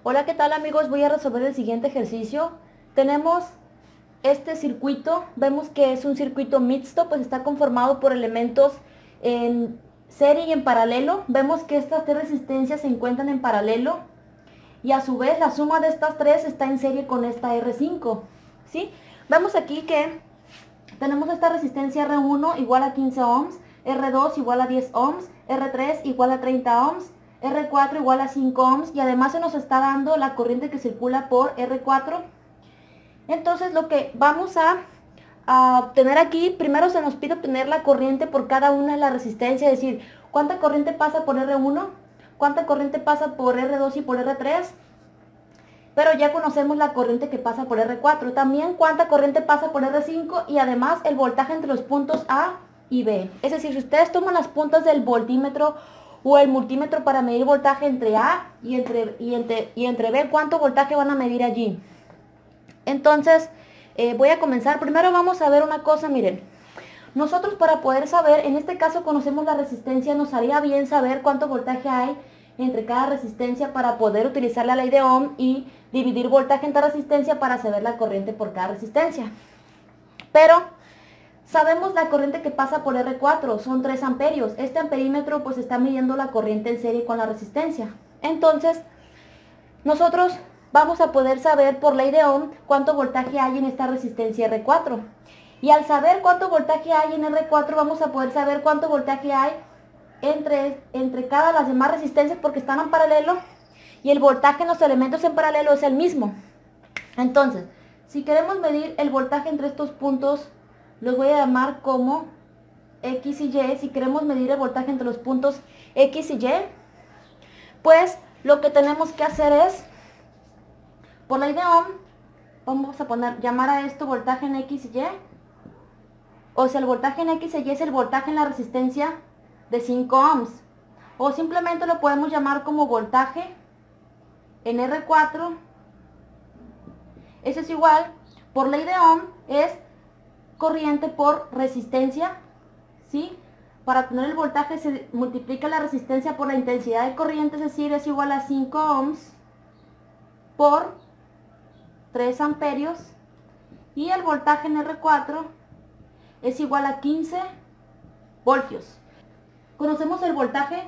Hola, ¿qué tal amigos? Voy a resolver el siguiente ejercicio. Tenemos este circuito, vemos que es un circuito mixto, pues está conformado por elementos en serie y en paralelo. Vemos que estas tres resistencias se encuentran en paralelo y a su vez la suma de estas tres está en serie con esta R5, ¿sí? Vemos aquí que tenemos esta resistencia R1 igual a 15 ohms, R2 igual a 10 ohms, R3 igual a 30 ohms, R4 igual a 5 ohms y además se nos está dando la corriente que circula por R4. Entonces lo que vamos a obtener aquí, primero se nos pide obtener la corriente por cada una de las resistencias, es decir, cuánta corriente pasa por R1, cuánta corriente pasa por R2 y por R3. Pero ya conocemos la corriente que pasa por R4. También cuánta corriente pasa por R5 y además el voltaje entre los puntos A y B. Es decir, si ustedes toman las puntas del voltímetro o el multímetro para medir voltaje entre A y entre B, ¿cuánto voltaje van a medir allí? Entonces, voy a comenzar. Primero vamos a ver una cosa, miren. Nosotros para poder saber, en este caso conocemos la resistencia, nos haría bien saber cuánto voltaje hay entre cada resistencia para poder utilizar la ley de Ohm y dividir voltaje entre resistencia para saber la corriente por cada resistencia. Pero sabemos la corriente que pasa por R4, son 3 amperios. Este amperímetro pues está midiendo la corriente en serie con la resistencia. Entonces, nosotros vamos a poder saber por ley de Ohm cuánto voltaje hay en esta resistencia R4. Y al saber cuánto voltaje hay en R4, vamos a poder saber cuánto voltaje hay entre cada las demás resistencias porque están en paralelo y el voltaje en los elementos en paralelo es el mismo. Entonces, si queremos medir el voltaje entre estos puntos, los voy a llamar como X y Y. Si queremos medir el voltaje entre los puntos X y Y, pues lo que tenemos que hacer es, por ley de Ohm, vamos a llamar a esto voltaje en X y Y. O sea, el voltaje en X y Y es el voltaje en la resistencia de 5 ohms. O simplemente lo podemos llamar como voltaje en R4. Eso es igual, por ley de Ohm, es corriente por resistencia, ¿sí? Para obtener el voltaje se multiplica la resistencia por la intensidad de corriente, es decir, es igual a 5 ohms por 3 amperios. Y el voltaje en R4 es igual a 15 voltios. Conocemos el voltaje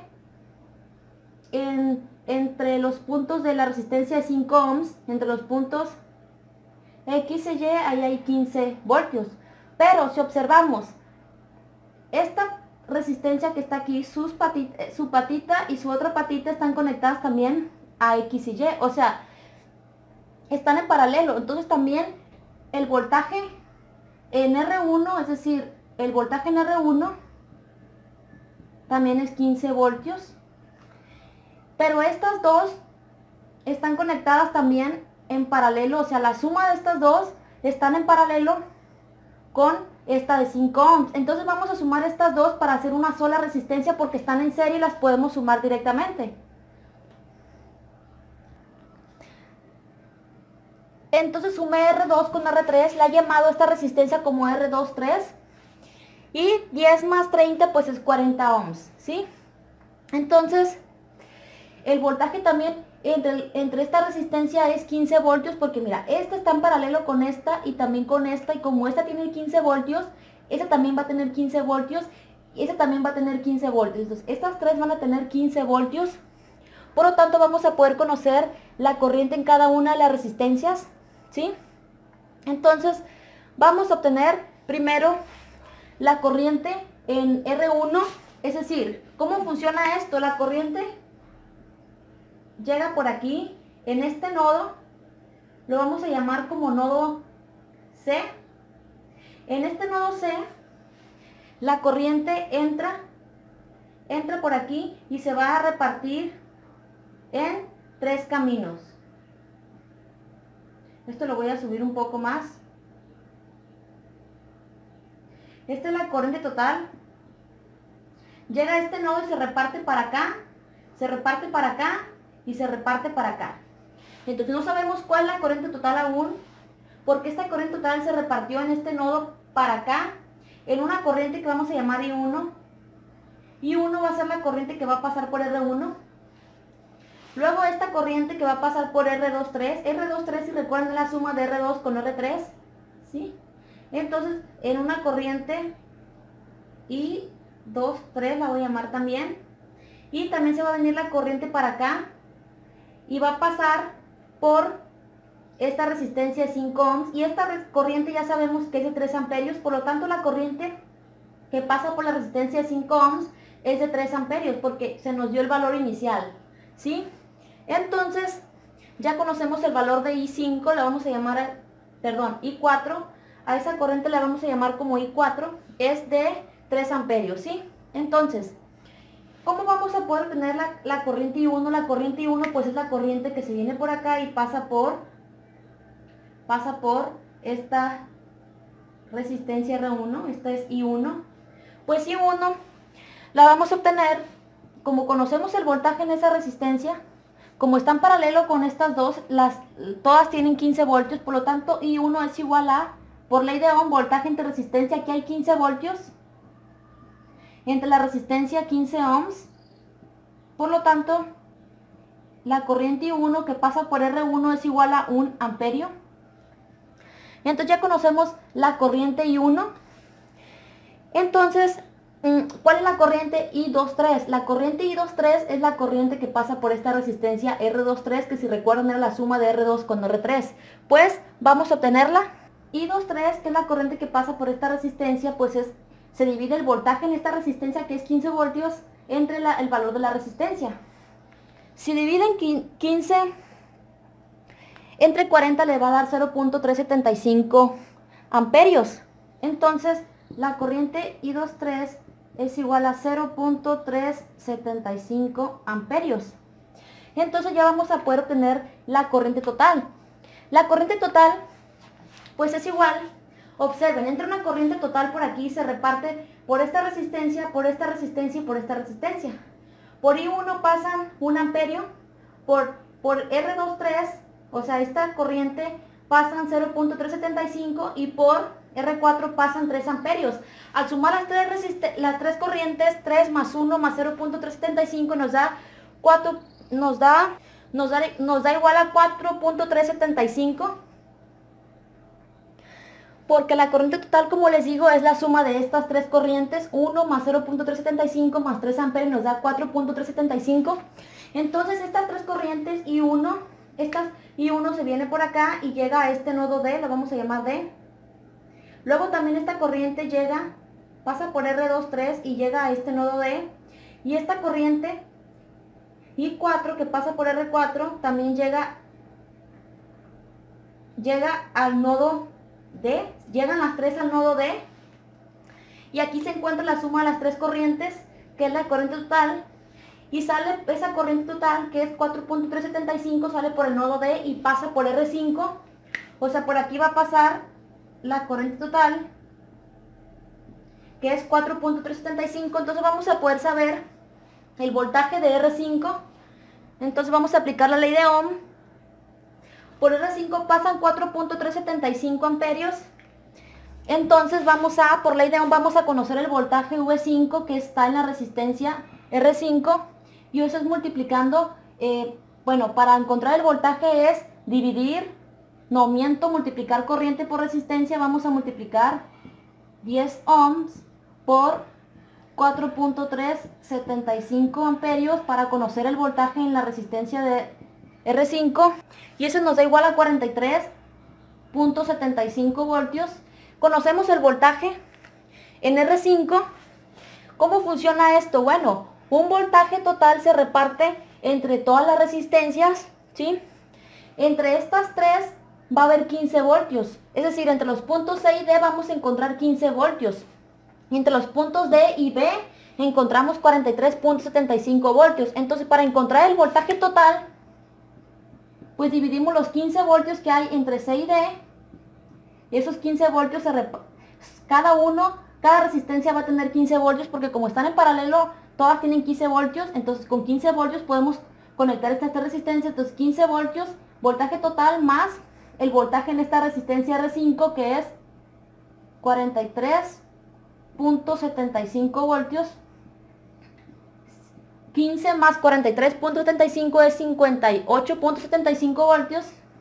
entre los puntos de la resistencia de 5 ohms, entre los puntos X y Y, ahí hay 15 voltios. Pero si observamos, esta resistencia que está aquí, su patita y su otra patita están conectadas también a X y Y. O sea, están en paralelo. Entonces también el voltaje en R1, es decir, el voltaje en R1 también es 15 voltios. Pero estas dos están conectadas también en paralelo, o sea, la suma de estas dos están en paralelo con esta de 5 ohms. Entonces vamos a sumar estas dos para hacer una sola resistencia porque están en serie y las podemos sumar directamente. Entonces sumé R2 con R3, la he llamado esta resistencia como R23. Y 10 más 30 pues es 40 ohms, ¿sí? Entonces, el voltaje también entre esta resistencia es 15 voltios porque mira, esta está en paralelo con esta y también con esta, y como esta tiene 15 voltios, esta también va a tener 15 voltios y esta también va a tener 15 voltios. Entonces, estas tres van a tener 15 voltios. Por lo tanto, vamos a poder conocer la corriente en cada una de las resistencias, ¿sí? Entonces, vamos a obtener primero la corriente en R1, es decir, ¿cómo funciona esto? La corriente llega por aquí, en este nodo, lo vamos a llamar como nodo C. En este nodo C, la corriente entra por aquí y se va a repartir en 3 caminos. Esto lo voy a subir un poco más. Esta es la corriente total. Llega a este nodo y se reparte para acá, se reparte para acá y se reparte para acá. Entonces no sabemos cuál es la corriente total aún, porque esta corriente total se repartió en este nodo para acá, en una corriente que vamos a llamar I1. I1 va a ser la corriente que va a pasar por R1. Luego esta corriente que va a pasar por R23, R23 si recuerdan la suma de R2 con R3, ¿sí? Entonces en una corriente I23 la voy a llamar también, y también se va a venir la corriente para acá y va a pasar por esta resistencia de 5 ohms, y esta corriente ya sabemos que es de 3 amperios, por lo tanto la corriente que pasa por la resistencia de 5 ohms es de 3 amperios porque se nos dio el valor inicial, ¿sí? Entonces ya conocemos el valor de I5, la vamos a llamar, perdón, I4, a esa corriente la vamos a llamar como I4, es de 3 amperios, ¿sí? Entonces, ¿cómo vamos a poder tener la corriente I1? La corriente I1 pues es la corriente que se viene por acá y pasa por esta resistencia R1, esta es I1. Pues I1 la vamos a obtener, como conocemos el voltaje en esa resistencia, como está en paralelo con estas dos, todas tienen 15 voltios, por lo tanto I1 es igual a, por ley de Ohm, voltaje entre resistencia, aquí hay 15 voltios, entre la resistencia 15 ohms, por lo tanto la corriente I1 que pasa por R1 es igual a 1 amperio. Entonces ya conocemos la corriente I1. Entonces, ¿cuál es la corriente I23? La corriente I23 es la corriente que pasa por esta resistencia R23, que si recuerdan era la suma de R2 con R3. Pues vamos a obtenerla. I23, que es la corriente que pasa por esta resistencia, pues se divide el voltaje en esta resistencia, que es 15 voltios, entre el valor de la resistencia. Si dividen 15 entre 40 le va a dar 0.375 amperios. Entonces la corriente I23 es igual a 0.375 amperios. Entonces ya vamos a poder obtener la corriente total. La corriente total pues es igual, observen, entra una corriente total por aquí, se reparte por esta resistencia, por esta resistencia y por esta resistencia. Por I1 pasan 1 amperio, por R23, o sea, esta corriente pasan 0.375 y por R4 pasan 3 amperios. Al sumar las tres corrientes, 3 más 1 más 0.375 nos da igual a 4.375, porque la corriente total, como les digo, es la suma de estas tres corrientes. 1 más 0.375 más 3 amperios nos da 4.375. Entonces estas tres corrientes I1 se viene por acá y llega a este nodo D, lo vamos a llamar D. Luego también esta corriente pasa por R23 y llega a este nodo D. Y esta corriente I4 que pasa por R4 también llega al nodo D. Llegan las tres al nodo D. Y aquí se encuentra la suma de las tres corrientes, que es la corriente total. Y sale esa corriente total, que es 4.375, sale por el nodo D y pasa por R5. O sea, por aquí va a pasar la corriente total, que es 4.375. Entonces vamos a poder saber el voltaje de R5. Entonces vamos a aplicar la ley de Ohm. Por R5 pasan 4.375 amperios. Entonces por ley de Ohm vamos a conocer el voltaje V5 que está en la resistencia R5. Y eso es multiplicando, para encontrar el voltaje es multiplicar corriente por resistencia. Vamos a multiplicar 10 ohms por 4.375 amperios para conocer el voltaje en la resistencia de R5. Y eso nos da igual a 43.75 voltios. Conocemos el voltaje en R5. ¿Cómo funciona esto? Bueno, un voltaje total se reparte entre todas las resistencias, ¿sí? Entre estas tres va a haber 15 voltios. Es decir, entre los puntos C y D vamos a encontrar 15 voltios. Y entre los puntos D y B encontramos 43.75 voltios. Entonces, para encontrar el voltaje total, pues dividimos los 15 voltios que hay entre C y D. Y esos 15 voltios cada resistencia va a tener 15 voltios, porque como están en paralelo, todas tienen 15 voltios. Entonces con 15 voltios podemos conectar estas tres resistencias. Entonces 15 voltios, voltaje total, más el voltaje en esta resistencia R5, que es 43.75 voltios, 15 más 43.75 es 58.75 voltios.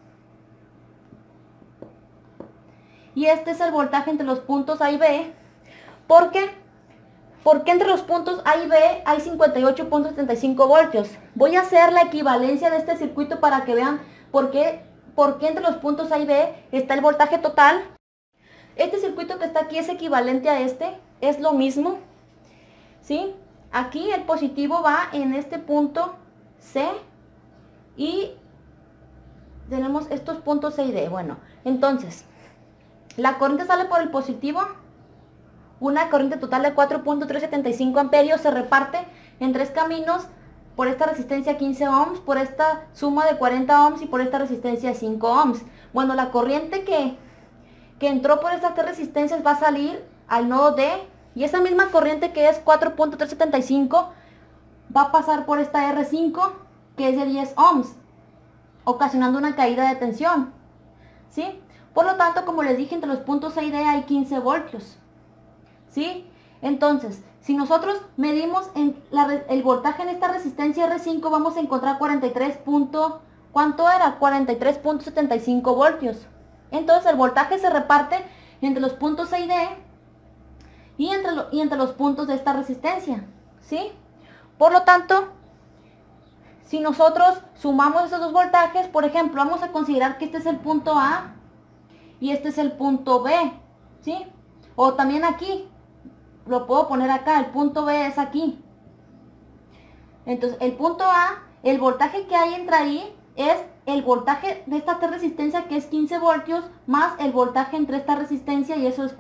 Y este es el voltaje entre los puntos A y B. ¿Por qué? Porque entre los puntos A y B hay 58.75 voltios. Voy a hacer la equivalencia de este circuito para que vean por qué entre los puntos A y B está el voltaje total. Este circuito que está aquí es equivalente a este, es lo mismo, ¿sí? Aquí el positivo va en este punto C y tenemos estos puntos C y D. Bueno, entonces, la corriente sale por el positivo, una corriente total de 4.375 amperios se reparte en 3 caminos por esta resistencia 15 ohms, por esta suma de 40 ohms y por esta resistencia 5 ohms. Bueno, la corriente que entró por estas 3 resistencias va a salir al nodo D y esa misma corriente que es 4.375 va a pasar por esta R5 que es de 10 ohms, ocasionando una caída de tensión, ¿sí? Por lo tanto, como les dije, entre los puntos A y D hay 15 voltios, ¿sí? Entonces, si nosotros medimos el voltaje en esta resistencia R5, vamos a encontrar 43. ¿Cuánto era? 43.75 voltios. Entonces, el voltaje se reparte entre los puntos A y D y entre los puntos de esta resistencia, ¿sí? Por lo tanto, si nosotros sumamos esos dos voltajes, por ejemplo, vamos a considerar que este es el punto A y este es el punto B, ¿sí? O también aquí, lo puedo poner acá, el punto B es aquí. Entonces, el punto A, el voltaje que hay entre ahí es el voltaje de esta resistencia que es 15 voltios más el voltaje entre esta resistencia y eso es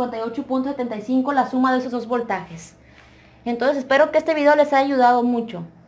58.75, la suma de esos dos voltajes. Entonces, espero que este video les haya ayudado mucho.